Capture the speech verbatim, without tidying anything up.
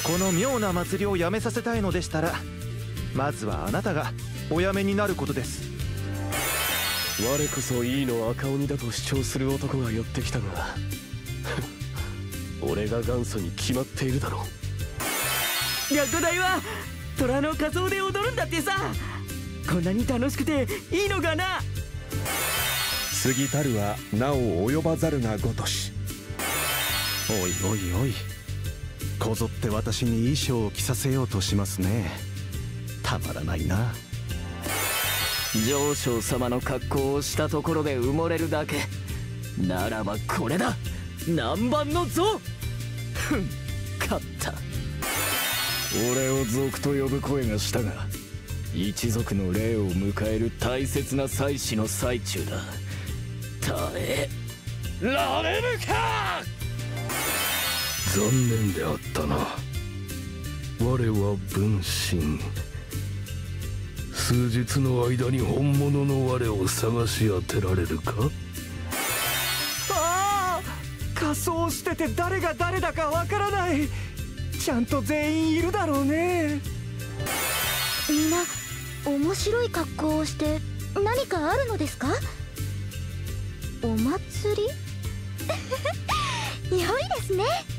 この妙な祭りをやめさせたいのでしたら、まずはあなたがおやめになることです。 我こそ井伊の赤鬼だと主張する男が寄ってきたが俺が元祖に決まっているだろう。 学校大は虎の仮装で踊るんだってさ。こんなに楽しくていいのかな。 過ぎたるはなお及ばざるがごとし。 おいおいおい、こぞって私に衣装を着させようとしますね。たまらないな。 上昇様の格好をしたところで埋もれるだけならばこれだ、南蛮の像。ふん、勝った。 俺を族と呼ぶ声がしたが、一族の霊を迎える大切な祭祀の最中だ。耐えられるか。 残念であったな。我は分身。数日の間に本物の我を探し当てられるか。 ああ、仮装してて誰が誰だかわからない。ちゃんと全員いるだろうね。 みんな面白い格好をして何かあるのですか。お祭り良いですね。